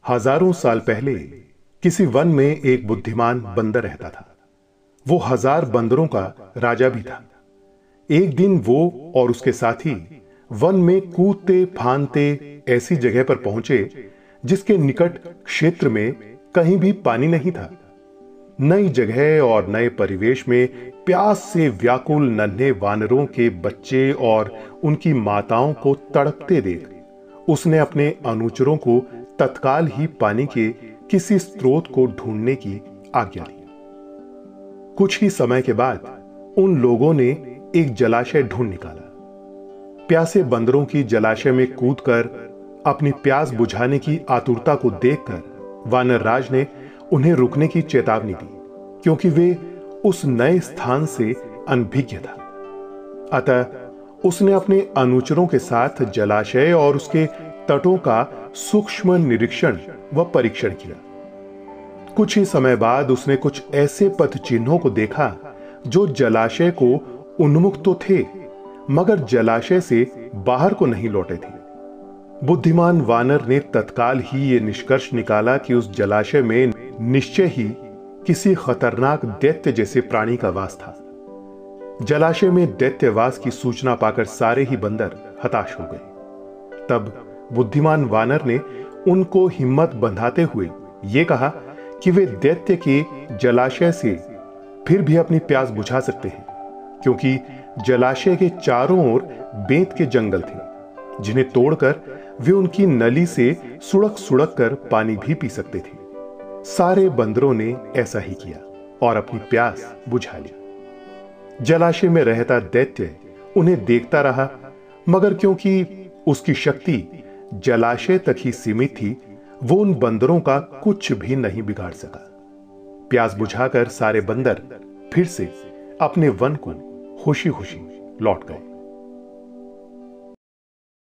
हजारों साल पहले किसी वन में एक बुद्धिमान बंदर रहता था। वो 1000 बंदरों का राजा भी था। एक दिन वो और उसके साथी वन में कूदते फांदते ऐसी जगह पर पहुंचे जिसके निकट क्षेत्र में कहीं भी पानी नहीं था। नई जगह और नए परिवेश में प्यास से व्याकुल नन्हे वानरों के बच्चे और उनकी माताओं को तड़पते देख उसने अपने अनुचरों को तत्काल ही पानी के किसी स्रोत को ढूंढने की आज्ञा दी। कुछ ही समय के बाद उन लोगों ने एक जलाशय ढूंढ निकाला। प्यासे बंदरों की जलाशय में कूदकर अपनी प्यास बुझाने की आतुरता को देखकर वानर राज ने उन्हें रुकने की चेतावनी दी, क्योंकि वे उस नए स्थान से अनभिज्ञ था। अतः उसने अपने अनुचरों के साथ जलाशय और उसके तटों का सूक्ष्म निरीक्षण व परीक्षण किया। कुछ ही समय बाद उसने कुछ ऐसे पथ चिन्हों को देखा जो जलाशय को उन्मुख तो थे, मगर जलाशय से बाहर को नहीं लौटे थे। बुद्धिमान वानर ने तत्काल ही यह निष्कर्ष निकाला कि उस जलाशय में निश्चय ही किसी खतरनाक दैत्य जैसे प्राणी का वास था। जलाशय में दैत्यवास की सूचना पाकर सारे ही बंदर हताश हो गए। तब बुद्धिमान वानर ने उनको हिम्मत बंधाते हुए यह कहा कि वे दैत्य के जलाशय से फिर भी अपनी प्यास बुझा सकते हैं, क्योंकि जलाशय के चारों ओर बेंत के जंगल थे, जिन्हें तोड़कर वे उनकी नली से सुड़क सुड़क कर पानी भी पी सकते थे। सारे बंदरों ने ऐसा ही किया और अपनी प्यास बुझा लिया। जलाशय में रहता दैत्य उन्हें देखता रहा, मगर क्योंकि उसकी शक्ति जलाशय तक ही सीमित थी, वो उन बंदरों का कुछ भी नहीं बिगाड़ सका। प्यास बुझाकर सारे बंदर फिर से अपने वन को खुशी खुशी लौट गए।